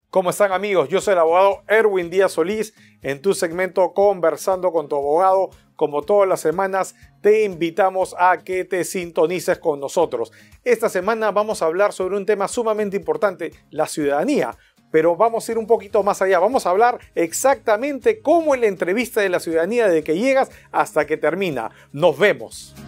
¿Cómo están, amigos? Yo soy el abogado Erwin Díaz Solís. En tu segmento Conversando con tu abogado, como todas las semanas, te invitamos a que te sintonices con nosotros. Esta semana vamos a hablar sobre un tema sumamente importante, la ciudadanía. Pero vamos a ir un poquito más allá. Vamos a hablar exactamente cómo es la entrevista de la ciudadanía desde que llegas hasta que termina. Nos vemos.